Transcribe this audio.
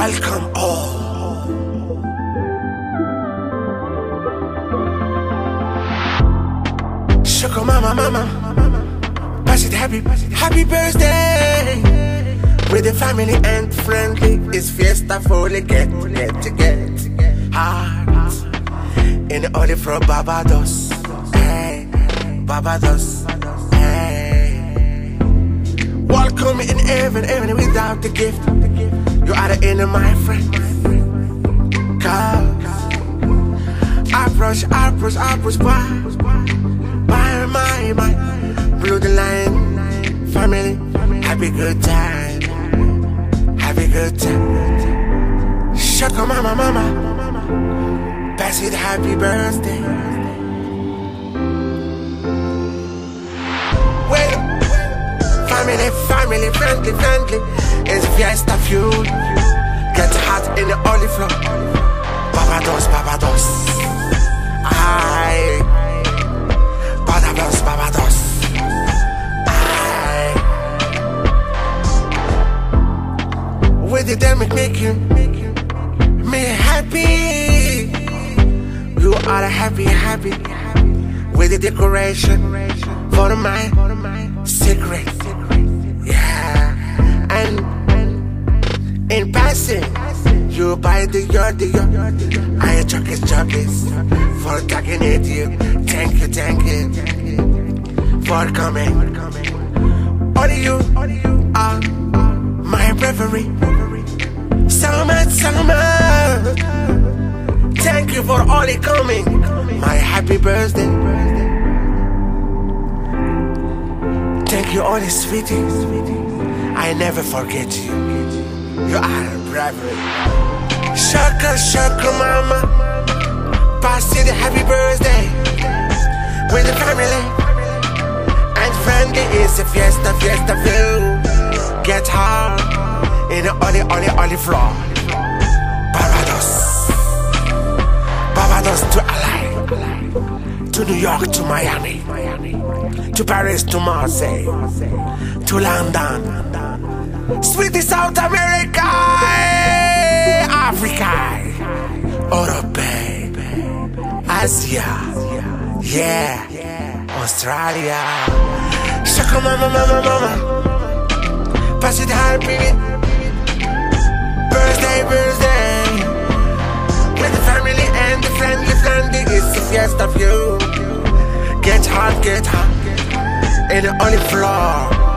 Welcome all. Choco mama, pass it happy birthday. With the family and friendly, it's fiesta for the get heart. In the olive from Barbados, hey, Barbados, hey. Welcome in heaven, even without the gift. You are the inner, my friend. Cause approach, by my blue the line, family, happy good time. Choco mama, pass it happy birthday. Wait, family, friendly, it's fiesta fuel. Get hot in the olive floor. Barbados, aye. Barbados, aye. With the dynamic making me happy. You are happy. With the decoration for my secret. Yeah. And in passing, you buy the yacht. I Choco's for talking at you. Thank you for coming. All you are my bravery. So much. Thank you for all the coming. My happy birthday. Thank you, all the sweeties. I never forget you. You are bravery. Choco mama, pass you the happy birthday. With the family and friendly, it's a fiesta view. Get hard in the olive floor. Barbados to LA, to New York, to Miami, to Paris, to Marseille, to London, sweet South America, Africa, Europe, Asia, yeah, Australia. Choco mama, pass it happy birthday. With the family and the friendly, it's a fiesta view. Get hot in the olive floor.